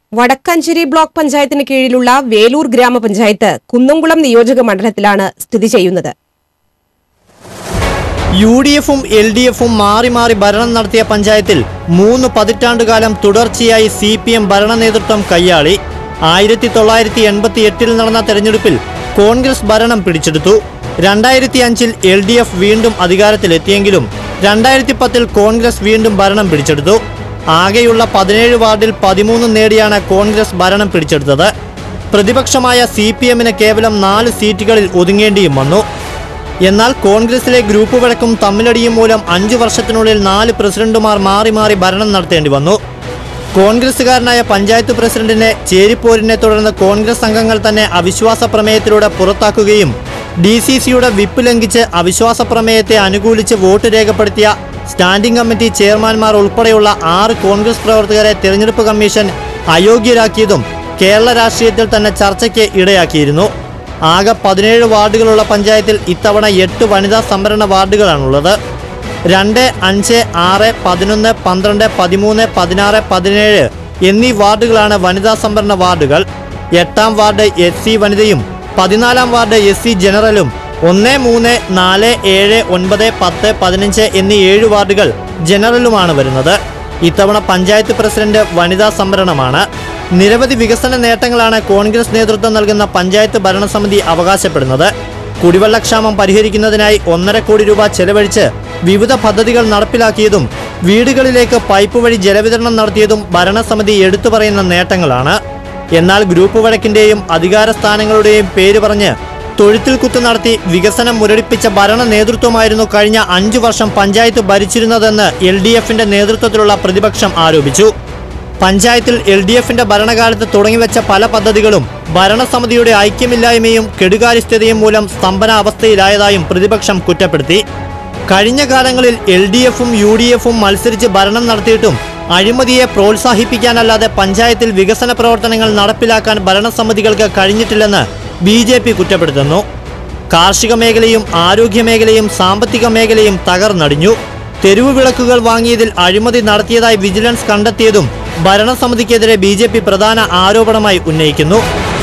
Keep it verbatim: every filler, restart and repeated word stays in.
Vadakkanchery block പഞ്ചായത്തിന് കീഴിലുള്ള വേലൂർ ഗ്രാമപഞ്ചായത്ത് കുന്നംകുളം നിയോജക മണ്ഡലത്തിലാണ് സ്ഥിതി ചെയ്യുന്നത്. യു ഡി എഫും എൽ ഡി എഫും മാറി മാറി ഭരണം നടത്തിയ പഞ്ചായത്തിൽ മൂന്ന് പതിറ്റാണ്ടുകാലം തുടർച്ചയായി സി പി എം ഭരണ നേതൃത്വം കൈയാളി. ആയിരത്തി തൊള്ളായിരത്തി എൺപത്തി എട്ടിൽ നടന്ന തെരഞ്ഞെടുപ്പിൽ കോൺഗ്രസ് ഭരണം പിടിച്ചെടുത്തു. രണ്ടായിരത്തി അഞ്ചിൽ എൽ ഡി എഫ് വീണ്ടും അധികാരത്തിലെത്തിയെങ്കിലും രണ്ടായിരത്തി പത്തിൽ കോൺഗ്രസ് വീണ്ടും ഭരണം പിടിച്ചെടുത്തു. ആകെയുള്ള പതിനേഴ് വാർഡിൽ പതിമൂന്ന് നേടിയാണ് കോൺഗ്രസ് ഭരണം പിടിച്ചെടുത്തത്. പ്രതിപക്ഷമായ സി പി എമ്മിന് കേവലം നാല് സീറ്റുകളിൽ ഒതുങ്ങേണ്ടിയും വന്നു. എന്നാൽ കോൺഗ്രസിലെ ഗ്രൂപ്പ് വഴക്കും തമ്മിലടിയും മൂലം അഞ്ചു വർഷത്തിനുള്ളിൽ നാല് പ്രസിഡന്റുമാർ മാറി മാറി ഭരണം നടത്തേണ്ടി വന്നു. കോൺഗ്രസുകാരനായ പഞ്ചായത്ത് പ്രസിഡന്റിനെ ചേരിപ്പോരിനെ തുടർന്ന് കോൺഗ്രസ് അംഗങ്ങൾ തന്നെ അവിശ്വാസ പ്രമേയത്തിലൂടെ പുറത്താക്കുകയും ഡി സി സിയുടെ വിപ്പ് ലംഘിച്ച് അവിശ്വാസ പ്രമേയത്തെ അനുകൂലിച്ച് വോട്ട് രേഖപ്പെടുത്തിയ സ്റ്റാൻഡിംഗ് കമ്മിറ്റി ചെയർമാൻമാർ ഉൾപ്പെടെയുള്ള ആറ് കോൺഗ്രസ് പ്രവർത്തകരെ തെരഞ്ഞെടുപ്പ് കമ്മീഷൻ അയോഗ്യരാക്കിയതും കേരള രാഷ്ട്രീയത്തിൽ തന്നെ ചർച്ചയ്ക്ക് ഇടയാക്കിയിരുന്നു. ആകെ പതിനേഴ് വാർഡുകളുള്ള പഞ്ചായത്തിൽ ഇത്തവണ എട്ട് വനിതാ സംവരണ വാർഡുകളാണുള്ളത്. രണ്ട്, അഞ്ച്, ആറ്, പതിനൊന്ന്, പന്ത്രണ്ട്, പതിമൂന്ന്, പതിനാറ്, പതിനേഴ് എന്നീ വാർഡുകളാണ് വനിതാ സംവരണ വാർഡുകൾ. എട്ടാം വാർഡ് എസ് സി വനിതയും പതിനാലാം വാർഡ് എസ് സി ജനറലും ഒന്ന്, മൂന്ന്, നാല്, ഏഴ്, ഒൻപത്, പത്ത്, പതിനഞ്ച് എന്നീ ഏഴ് വാർഡുകൾ ജനറലുമാണ് വരുന്നത്. ഇത്തവണ പഞ്ചായത്ത് പ്രസിഡന്റ് വനിതാ സംവരണമാണ്. നിരവധി വികസന നേട്ടങ്ങളാണ് കോൺഗ്രസ് നേതൃത്വം നൽകുന്ന പഞ്ചായത്ത് ഭരണസമിതി അവകാശപ്പെടുന്നത്. കുടിവെള്ളക്ഷാമം പരിഹരിക്കുന്നതിനായി ഒന്നര കോടി രൂപ ചെലവഴിച്ച് വിവിധ പദ്ധതികൾ നടപ്പിലാക്കിയതും വീടുകളിലേക്ക് പൈപ്പ് വഴി ജലവിതരണം നടത്തിയതും ഭരണസമിതി എടുത്തു പറയുന്ന നേട്ടങ്ങളാണ്. എന്നാൽ ഗ്രൂപ്പ് വഴക്കിന്റെയും അധികാര സ്ഥാനങ്ങളുടെയും പേര് പറഞ്ഞ് തൊഴുത്തിൽ കുത്തു നടത്തി വികസനം മുരടിപ്പിച്ച ഭരണ നേതൃത്വമായിരുന്നു കഴിഞ്ഞ അഞ്ചു വർഷം പഞ്ചായത്ത് ഭരിച്ചിരുന്നതെന്ന് എൽ ഡി എഫിന്റെ നേതൃത്വത്തിലുള്ള പ്രതിപക്ഷം ആരോപിച്ചു. പഞ്ചായത്തിൽ എൽ ഡി എഫിന്റെ ഭരണകാലത്ത് തുടങ്ങിവെച്ച പല പദ്ധതികളും ഭരണസമിതിയുടെ ഐക്യമില്ലായ്മയും കെടുകാര്യസ്ഥതയും മൂലം സ്തംഭന അവസ്ഥയിലായതായും പ്രതിപക്ഷം കുറ്റപ്പെടുത്തി. കഴിഞ്ഞ കാലങ്ങളിൽ എൽ ഡി എഫും യു ഡി എഫും മത്സരിച്ച് ഭരണം നടത്തിയിട്ടും അഴിമതിയെ പ്രോത്സാഹിപ്പിക്കാനല്ലാതെ പഞ്ചായത്തിൽ വികസന പ്രവർത്തനങ്ങൾ നടപ്പിലാക്കാൻ ഭരണസമിതികൾക്ക് കഴിഞ്ഞിട്ടില്ലെന്ന് ബി ജെ പി കുറ്റപ്പെടുത്തുന്നു. കാർഷിക മേഖലയും ആരോഗ്യ മേഖലയും സാമ്പത്തിക മേഖലയും തകർന്നടിഞ്ഞു. തെരുവ് വിളക്കുകൾ വാങ്ങിയതിൽ അഴിമതി നടത്തിയതായി വിജിലൻസ് കണ്ടെത്തിയതും ഭരണസമിതിക്കെതിരെ ബി ജെ പി പ്രധാന ആരോപണമായി ഉന്നയിക്കുന്നു.